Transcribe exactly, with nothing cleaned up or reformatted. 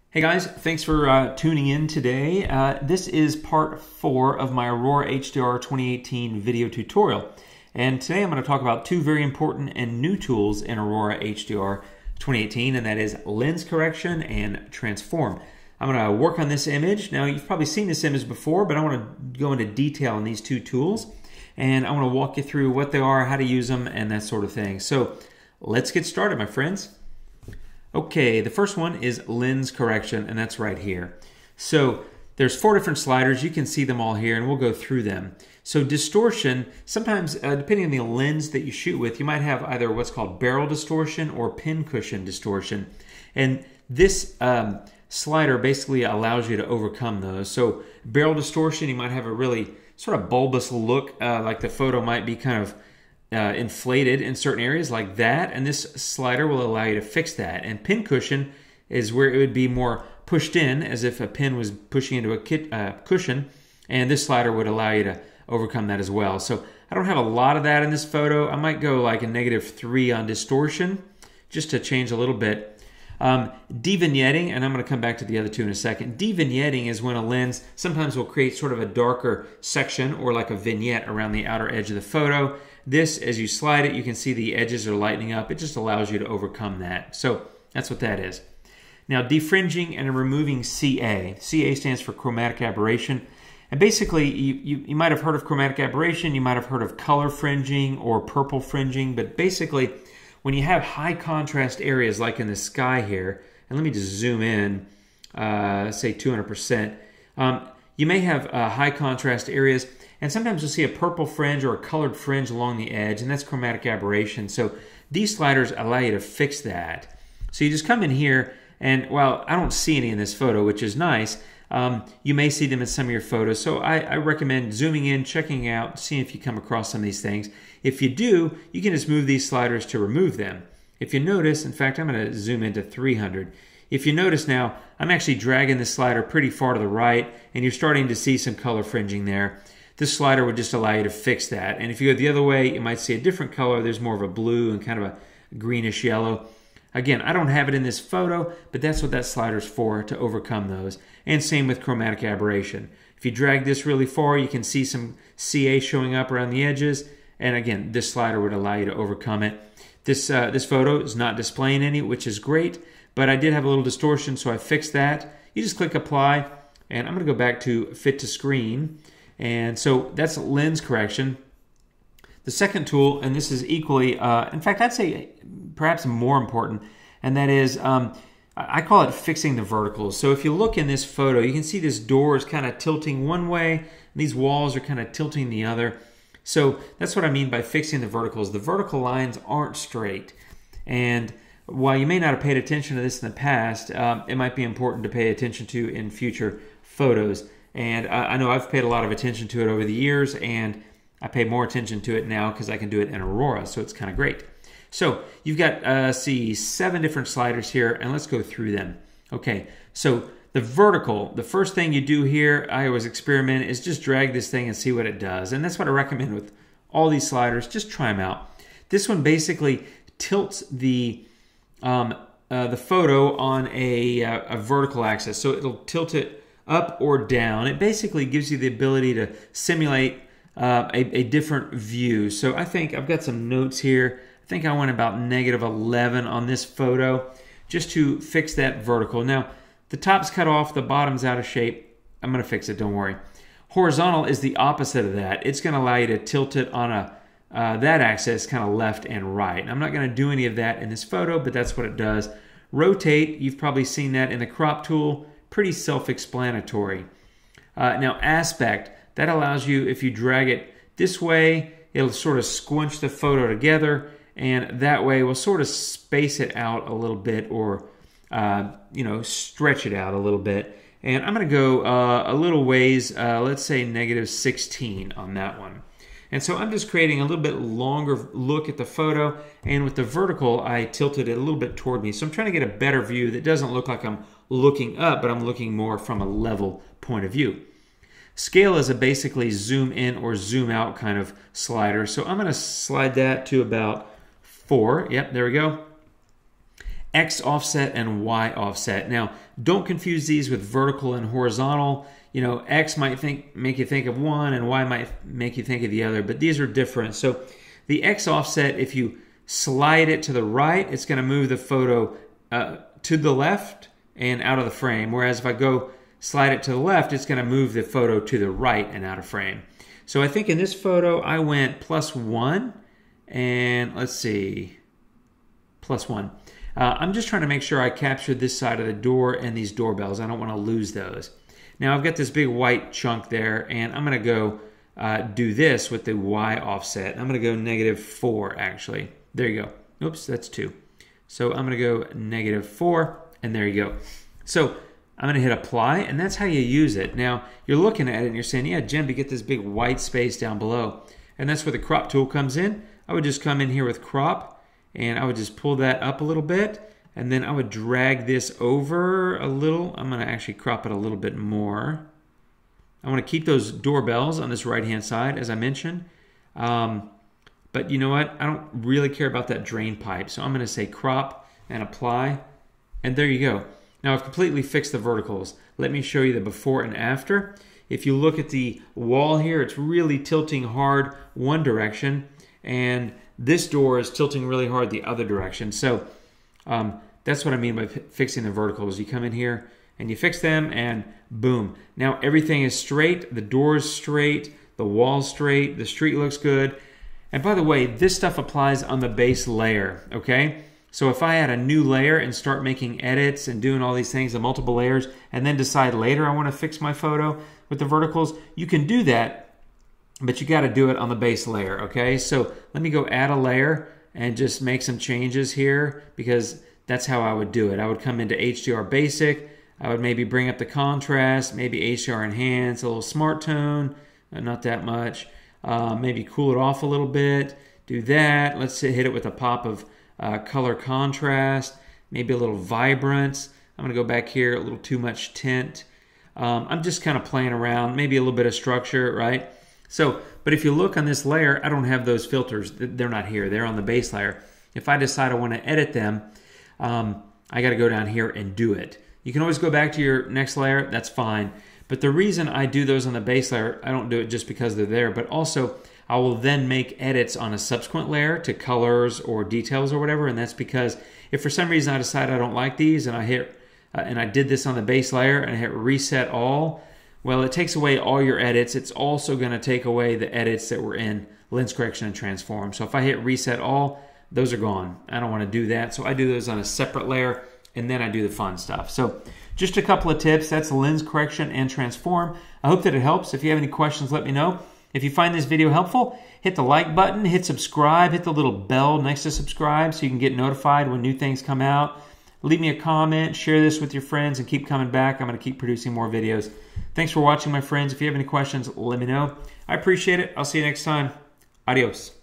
Hey guys, thanks for uh, tuning in today. Uh, this is part four of my Aurora H D R twenty eighteen video tutorial. And today I'm going to talk about two very important and new tools in Aurora H D R twenty eighteen, and that is lens correction and transform. I'm going to work on this image. Now, you've probably seen this image before, but I want to go into detail on these two tools. And I want to walk you through what they are, how to use them, and that sort of thing. So let's get started, my friends. Okay, the first one is lens correction, and that's right here. So there's four different sliders. You can see them all here, and we'll go through them. So distortion, sometimes uh, depending on the lens that you shoot with, you might have either what's called barrel distortion or pincushion distortion. And this um, slider basically allows you to overcome those. So barrel distortion, you might have a really sort of bulbous look, uh, like the photo might be kind of Uh, inflated in certain areas like that, and this slider will allow you to fix that. And pincushion is where it would be more pushed in, as if a pin was pushing into a kit, uh, cushion, and this slider would allow you to overcome that as well. So I don't have a lot of that in this photo. I might go like a negative three on distortion just to change a little bit. Um, devignetting, and I'm going to come back to the other two in a second. Devignetting is when a lens sometimes will create sort of a darker section or like a vignette around the outer edge of the photo. This, as you slide it, you can see the edges are lightening up. It just allows you to overcome that. So that's what that is. Now, defringing and removing C A. C A stands for chromatic aberration. And basically, you, you, you might have heard of chromatic aberration. You might have heard of color fringing or purple fringing. But basically, when you have high contrast areas like in the sky here, and let me just zoom in, uh, say two hundred percent, um, you may have uh, high contrast areas, and sometimes you'll see a purple fringe or a colored fringe along the edge, and that's chromatic aberration. So these sliders allow you to fix that. So you just come in here, and well, I don't see any in this photo, which is nice. Um, you may see them in some of your photos, so I, I recommend zooming in, checking out, seeing if you come across some of these things. If you do, you can just move these sliders to remove them. If you notice, in fact, I'm going to zoom into three hundred. If you notice now, I'm actually dragging the slider pretty far to the right, and you're starting to see some color fringing there. This slider would just allow you to fix that. And if you go the other way, you might see a different color. There's more of a blue and kind of a greenish yellow. Again, I don't have it in this photo, but that's what that slider's for, to overcome those. And same with chromatic aberration. If you drag this really far, you can see some C A showing up around the edges. And again, this slider would allow you to overcome it. This, uh, this photo is not displaying any, which is great, but I did have a little distortion, so I fixed that. You just click apply, and I'm going to go back to fit to screen. And so that's lens correction. The second tool, and this is equally, uh, in fact, I'd say perhaps more important, and that is, um, I call it fixing the verticals. So if you look in this photo, you can see this door is kind of tilting one way, and these walls are kind of tilting the other. So that's what I mean by fixing the verticals. The vertical lines aren't straight. And while you may not have paid attention to this in the past, um, it might be important to pay attention to in future photos. And I know I've paid a lot of attention to it over the years, and I pay more attention to it now because I can do it in Aurora, so it's kind of great. So you've got, uh, see, seven different sliders here, and let's go through them. Okay, so the vertical, the first thing you do here, I always experiment, is just drag this thing and see what it does. And that's what I recommend with all these sliders. Just try them out. This one basically tilts the um, uh, the photo on a, a vertical axis, so it'll tilt it up or down. It basically gives you the ability to simulate uh, a, a different view. So I think I've got some notes here. I think I went about negative eleven on this photo just to fix that vertical. Now, the top's cut off, the bottom's out of shape. I'm going to fix it, don't worry. Horizontal is the opposite of that. It's going to allow you to tilt it on a uh, that axis, kind of left and right. I'm not going to do any of that in this photo, but that's what it does. Rotate, you've probably seen that in the crop tool. Pretty self-explanatory. Uh, now, aspect, that allows you, if you drag it this way, it'll sort of squinch the photo together, and that way we'll sort of space it out a little bit, or uh, you know, stretch it out a little bit. And I'm going to go uh, a little ways, uh, let's say negative sixteen on that one. And so I'm just creating a little bit longer look at the photo, and with the vertical, I tilted it a little bit toward me. So I'm trying to get a better view that doesn't look like I'm looking up, but I'm looking more from a level point of view. Scale is a basically zoom in or zoom out kind of slider. So I'm going to slide that to about four. Yep, there we go. X offset and Y offset. Now, don't confuse these with vertical and horizontal. You know, X might think make you think of one and Y might make you think of the other, but these are different. So the X offset, if you slide it to the right, it's going to move the photo uh, to the left and out of the frame. Whereas if I go slide it to the left, it's going to move the photo to the right and out of frame. So I think in this photo, I went plus one, and let's see, plus one. Uh, I'm just trying to make sure I captured this side of the door and these doorbells. I don't want to lose those. Now I've got this big white chunk there, and I'm going to go uh, do this with the Y offset. I'm going to go negative four, actually. There you go. Oops, that's two. So I'm going to go negative four, and there you go. So I'm going to hit apply, and that's how you use it. Now, you're looking at it, and you're saying, yeah, Jim, you get this big white space down below. And that's where the crop tool comes in. I would just come in here with crop, and I would just pull that up a little bit, and then I would drag this over a little. I'm going to actually crop it a little bit more. I want to keep those doorbells on this right-hand side, as I mentioned. Um, but you know what? I don't really care about that drain pipe. So I'm going to say crop and apply, and there you go. Now I've completely fixed the verticals. Let me show you the before and after. If you look at the wall here, it's really tilting hard one direction, and this door is tilting really hard the other direction. So um, that's what I mean by fixing the verticals. You come in here and you fix them, and boom. Now everything is straight. The door is straight. The wall's straight. The street looks good. And by the way, this stuff applies on the base layer, okay? So if I add a new layer and start making edits and doing all these things, the multiple layers, and then decide later I want to fix my photo with the verticals, you can do that. But you got to do it on the base layer, okay? So let me go add a layer and just make some changes here, because that's how I would do it. I would come into H D R Basic. I would maybe bring up the contrast, maybe H D R Enhance, a little Smart Tone, not that much. Uh, maybe cool it off a little bit. Do that. Let's say hit it with a pop of uh, color contrast, maybe a little vibrance. I'm going to go back here, a little too much tint. Um, I'm just kind of playing around, maybe a little bit of structure, right? So, but if you look on this layer, I don't have those filters. They're not here. They're on the base layer. If I decide I want to edit them, um, I got to go down here and do it. You can always go back to your next layer. That's fine. But the reason I do those on the base layer, I don't do it just because they're there, but also I will then make edits on a subsequent layer to colors or details or whatever. And that's because if for some reason I decide I don't like these, and I hit uh, and I did this on the base layer and I hit reset all, well, it takes away all your edits. It's also going to take away the edits that were in lens correction and transform. So if I hit reset all, those are gone. I don't want to do that. So I do those on a separate layer, and then I do the fun stuff. So just a couple of tips. That's lens correction and transform. I hope that it helps. If you have any questions, let me know. If you find this video helpful, hit the like button, hit subscribe, hit the little bell next to subscribe so you can get notified when new things come out. Leave me a comment, share this with your friends, and keep coming back. I'm going to keep producing more videos. Thanks for watching, my friends. If you have any questions, let me know. I appreciate it. I'll see you next time. Adios.